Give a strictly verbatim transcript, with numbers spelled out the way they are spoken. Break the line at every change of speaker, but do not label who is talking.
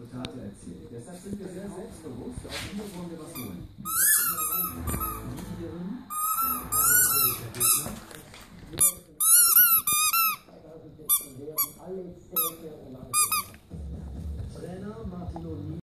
Resultate erzielt. Deshalb sind wir sehr selbstbewusst, auch hier wollen wir was holen.